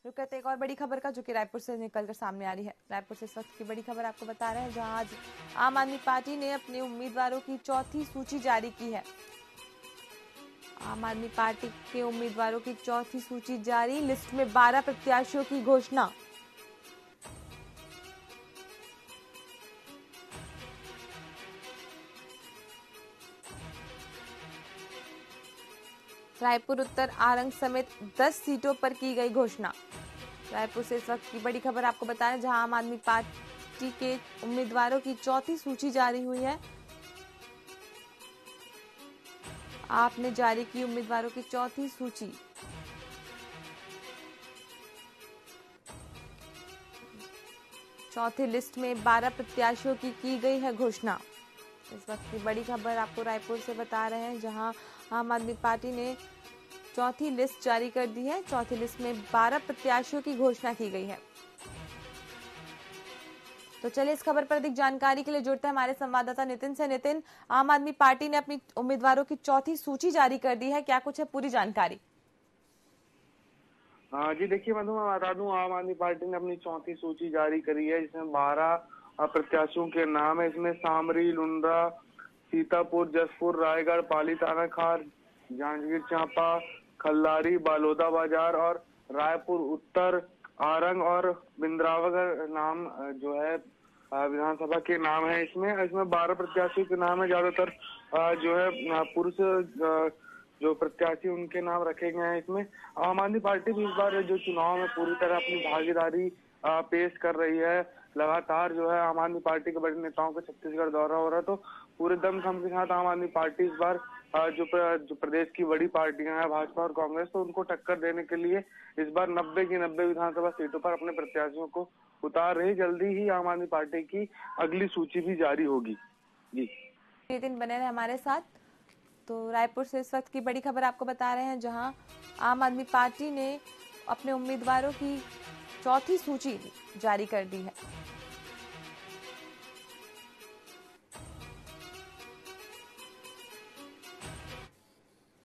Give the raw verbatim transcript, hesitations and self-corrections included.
रुक करते एक और बड़ी खबर का, जो कि रायपुर से निकलकर सामने आ रही है। रायपुर से इस वक्त की बड़ी खबर आपको बता रहे हैं, जहां आज आम आदमी पार्टी ने अपने उम्मीदवारों की चौथी सूची जारी की है। आम आदमी पार्टी के उम्मीदवारों की चौथी सूची जारी, लिस्ट में बारह प्रत्याशियों की घोषणा। रायपुर उत्तर आरंग समेत दस सीटों पर की गई घोषणा। रायपुर से इस वक्त की बड़ी खबर आपको बता रहे हैं, जहां आम आदमी पार्टी के उम्मीदवारों की चौथी सूची जारी हुई है। आपने जारी की उम्मीदवारों की चौथी सूची। चौथी लिस्ट में बारह प्रत्याशियों की की गई है घोषणा। इस वक्त की बड़ी खबर आपको रायपुर से बता रहे हैं, जहां आम आदमी पार्टी ने चौथी लिस्ट जारी कर दी है। चौथी लिस्ट में बारह प्रत्याशियों की घोषणा की गई है। तो चलिए इस खबर पर अधिक जानकारी के लिए जुड़ते हैं हमारे संवाददाता नितिन से। नितिन, आम आदमी पार्टी ने अपनी उम्मीदवारों की चौथी सूची जारी कर दी है, क्या कुछ है पूरी जानकारी? हाँ जी, देखिए मधु, मैं बता दूं, आम आदमी पार्टी ने अपनी चौथी सूची जारी करी है, जिसमें बारह प्रत्याशियों के नाम है। इसमें सामरी, लुंड्रा, सीतापुर, जसपुर, रायगढ़, पाली थानाखार, जांजगीर चांपा, खल्लारी, बालोदा बाजार और रायपुर उत्तर, आरंग और बिंद्रावगढ़ नाम जो है विधानसभा के नाम है। इसमें इसमें बारह प्रत्याशियों के नाम है। ज्यादातर जो है पुरुष जो प्रत्याशी उनके नाम रखे गए हैं। इसमें आम आदमी पार्टी भी इस बार जो चुनाव में पूरी तरह अपनी भागीदारी पेश कर रही है। लगातार जो है आम आदमी पार्टी के बड़े नेताओं का छत्तीसगढ़ दौरा हो रहा है, तो पूरे दमखम के साथ आम आदमी पार्टी इस बार जो जो प्रदेश की बड़ी पार्टियां हैं, भाजपा और कांग्रेस, तो उनको टक्कर देने के लिए इस बार नब्बे की नब्बे विधानसभा सीटों पर अपने प्रत्याशियों को उतार रही। जल्दी ही आम आदमी पार्टी की अगली सूची भी जारी होगी। जी, नितिन बने रहे हमारे साथ। तो रायपुर से इस वक्त की बड़ी खबर आपको बता रहे हैं, जहां आम आदमी पार्टी ने अपने उम्मीदवारों की चौथी सूची जारी कर दी है।